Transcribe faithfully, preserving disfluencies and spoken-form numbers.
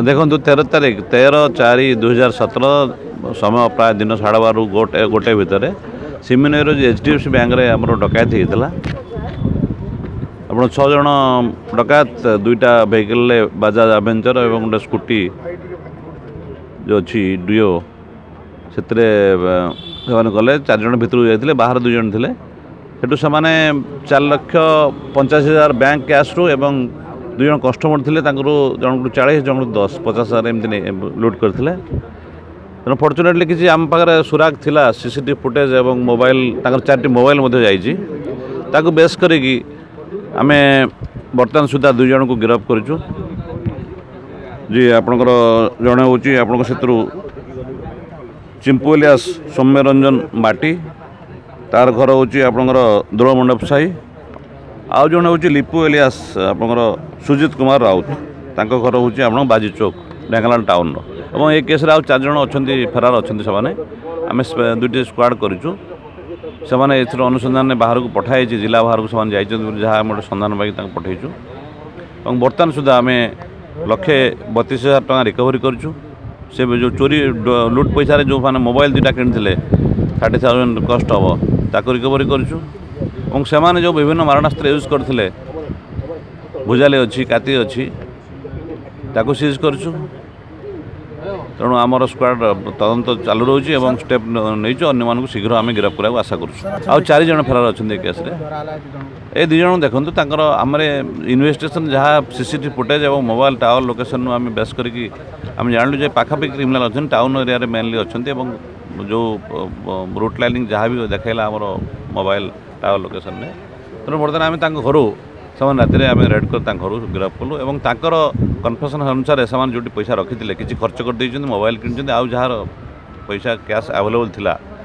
देखो तेरह तारीख तेरह चार दुई हजार सतर समय प्राय दिन साढ़े बार गोटे गोटे भितर सिमिनई रो H D F C bank रे हमरो डकैत होता आप छज डकैत दुईटा वेहिकल बजाज एवेंचर और गोटे स्कूटी जो अच्छी डुओ से गले चार जन भितर जाते बाहर दुई जन थे सेठू से चार लक्ष पंचाश हजार बैंक कैश रू एवं दुई जन कस्टमर थे जन को चालीस जन को दस पचास हजार एमती लुट करते तेना फर्चुनेटली किसी आम पाखे सुराग थिला सीसीटीवी फुटेज और मोबाइल चार मोबाइल जाकू बेस करी आमे बर्तमान सुधा दुई जन को गिरफ्त करूँ जी आपणकर जड़े हूँ आपण से चिंपू एलियास सौम्य रंजन माटी तार घर हूँ आपणकर दोल मंडप साही आउ जन हूँ लिपू एलियास आपणकर सुजित कुमार राउत तांको घर हूँ आप बाजी चौक ढेंकानाल टाउन और ये केस आउ चार जन अच्छा फेरार अच्छा से आम दुईट स्क्वाड करूँ से अनुसंधान बाहर को पठाई जिला बाहर को जहाँ गोटे संधान पाई पठेचु और बर्तमान सुधा आम लक्षे बतीस हजार टका रिकवरी करूँ से जो चोरी लुट पैसा जो मैंने मोबाइल दुटा किनी थर्टी थाउजेंड कस्ट हम ताको रिकवरी करूँ और से जो विभिन्न मारणास्त्र यूज करते भुजाली अच्छी काती अच्छी ताको सीज करूँ तेणु आमर स्क्वाड तदंत चालू रोचे और स्टेप नहीं अन्य शीघ्र आम गिरफ्त कराया आशा करूँ चार जन फेरार अच्छा केस ये दुई जन देखो तर आम इन्वेस्टिगेशन जहाँ सीसीटीवी फुटेज और मोबाइल टावर लोकेशन आम बेस करके आम जानलु जे पाखापाखि क्रिमिनाल अच्छा टाउन एरिया मेनली अच्छा जो रूट लाइनिंग जहाँ भी देखला आम मोबाइल टावर लोकेशन में तेणु बर्तमान आम घर से राति आम रेड कर घर गिरफ्त कलु और ताकर कन्फेसन अनुसार से जो पैसा रखी किसी खर्च कर मोबाइल कि आउ जहाँ पैसा कैश अवेलेबल थिला